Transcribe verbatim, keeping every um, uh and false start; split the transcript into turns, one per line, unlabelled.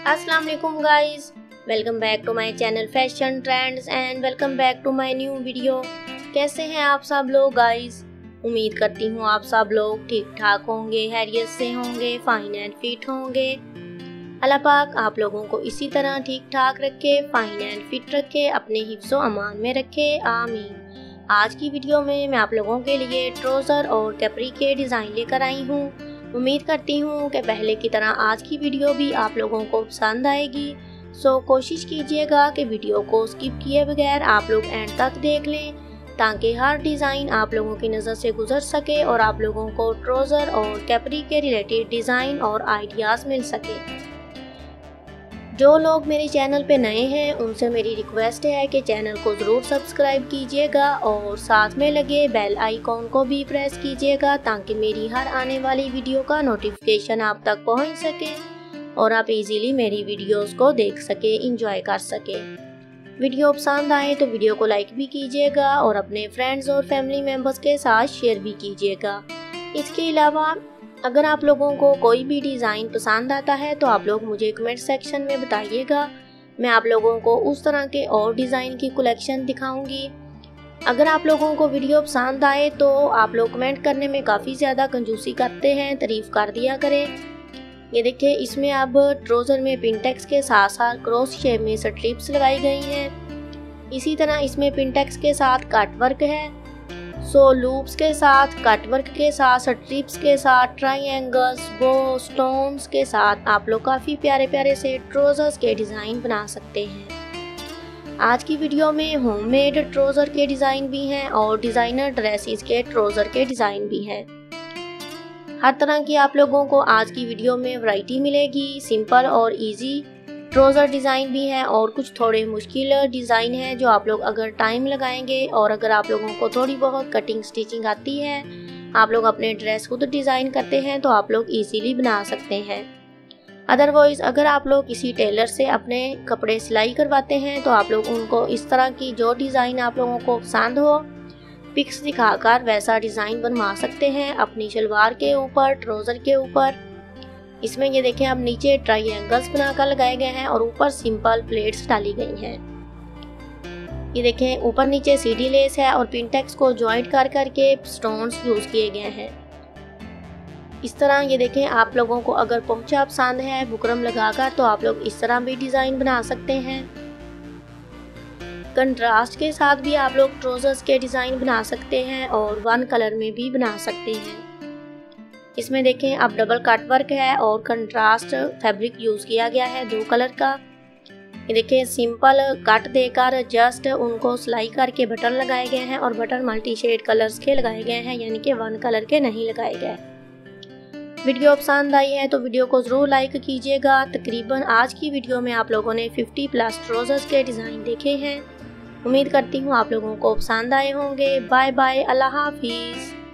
अस्सलाम वालेकुम guys, welcome back to my channel fashion trends and welcome back to my new video. कैसे हैं आप सब लोग गाइस? उम्मीद करती हूँ आप सब लोग ठीक ठाक होंगे, हैरियत से होंगे, फाइन एंड फिट होंगे। अल्लाह पाक आप लोगों को इसी तरह ठीक ठाक रखे, फाइन एंड फिट रखे, अपने हिफ्ज़ो अमान में रखे, आमीन। आज की वीडियो में मैं आप लोगों के लिए ट्राउज़र और कैपरी के डिज़ाइन लेकर आई हूँ। उम्मीद करती हूँ कि पहले की तरह आज की वीडियो भी आप लोगों को पसंद आएगी। सो कोशिश कीजिएगा कि वीडियो को स्किप किए बगैर आप लोग एंड तक देख लें, ताकि हर डिज़ाइन आप लोगों की नज़र से गुजर सके और आप लोगों को ट्राउज़र और कैपरी के रिलेटेड डिज़ाइन और आइडियाज़ मिल सके। जो लोग मेरे चैनल पे नए हैं उनसे मेरी रिक्वेस्ट है कि चैनल को ज़रूर सब्सक्राइब कीजिएगा और साथ में लगे बेल आइकॉन को भी प्रेस कीजिएगा, ताकि मेरी हर आने वाली वीडियो का नोटिफिकेशन आप तक पहुंच सके और आप इजीली मेरी वीडियोस को देख सके, इंजॉय कर सके। वीडियो पसंद आए तो वीडियो को लाइक भी कीजिएगा और अपने फ्रेंड्स और फैमिली मेम्बर्स के साथ शेयर भी कीजिएगा। इसके अलावा अगर आप लोगों को कोई भी डिज़ाइन पसंद आता है तो आप लोग मुझे कमेंट सेक्शन में बताइएगा। मैं आप लोगों को उस तरह के और डिज़ाइन की कलेक्शन दिखाऊंगी। अगर आप लोगों को वीडियो पसंद आए तो आप लोग कमेंट करने में काफ़ी ज़्यादा कंजूसी करते हैं, तारीफ़ कर दिया करें। ये देखिए, इसमें अब ट्राउज़र में पिनटेक्स के साथ साथ क्रॉस शेप में स्ट्रिप्स लगाई गई हैं। इसी तरह इसमें पिनटेक्स के साथ कट वर्क है। सो लूप्स के साथ, कट वर्क के साथ, स्ट्रिप्स के साथ, ट्रायंगल्स, बो, स्टोन्स के साथ आप लोग काफ़ी प्यारे प्यारे से ट्राउज़र्स के डिज़ाइन बना सकते हैं। आज की वीडियो में होममेड ट्राउज़र के डिज़ाइन भी हैं और डिज़ाइनर ड्रेसेस के ट्राउज़र के डिज़ाइन भी हैं। हर तरह की आप लोगों को आज की वीडियो में वैरायटी मिलेगी। सिंपल और इजी ट्राउज़र डिज़ाइन भी हैं और कुछ थोड़े मुश्किल डिज़ाइन हैं जो आप लोग अगर टाइम लगाएंगे और अगर आप लोगों को थोड़ी बहुत कटिंग स्टिचिंग आती है, आप लोग अपने ड्रेस खुद डिज़ाइन करते हैं तो आप लोग इजीली बना सकते हैं। अदरवाइज़ अगर आप लोग किसी टेलर से अपने कपड़े सिलाई करवाते हैं तो आप लोग उनको इस तरह की जो डिज़ाइन आप लोगों को पसंद हो पिक्स दिखाकर वैसा डिज़ाइन बनवा सकते हैं अपनी शलवार के ऊपर, ट्राउज़र के ऊपर। इसमें ये देखें, अब नीचे ट्रायंगल्स बनाकर लगाए गए हैं और ऊपर सिंपल प्लेट्स डाली गई हैं। ये देखें, ऊपर नीचे सीडी लेस है और पिनटेक्स को जॉइंट कर करके स्टोन्स यूज किए गए हैं। इस तरह ये देखें, आप लोगों को अगर पोंचा पसंद है बुकरम लगाकर तो आप लोग इस तरह भी डिज़ाइन बना सकते हैं। कंट्रास्ट के साथ भी आप लोग ट्राउज़र्स के डिज़ाइन बना सकते हैं और वन कलर में भी बना सकते हैं। इसमें देखें, अब डबल कट वर्क है और कंट्रास्ट फैब्रिक यूज़ किया गया है दो कलर का। ये देखें, सिंपल कट देकर जस्ट उनको सिलाई करके बटन लगाए गए हैं और बटन मल्टी शेड कलर्स के लगाए गए हैं, यानी कि वन कलर के नहीं लगाए गए। वीडियो पसंद आई है तो वीडियो को ज़रूर लाइक कीजिएगा। तकरीबन आज की वीडियो में आप लोगों ने फिफ्टी प्लस ट्राउज़र्स के डिज़ाइन देखे हैं। उम्मीद करती हूँ आप लोगों को पसंद आए होंगे। बाय बाय, अल्लाह हाफिज़।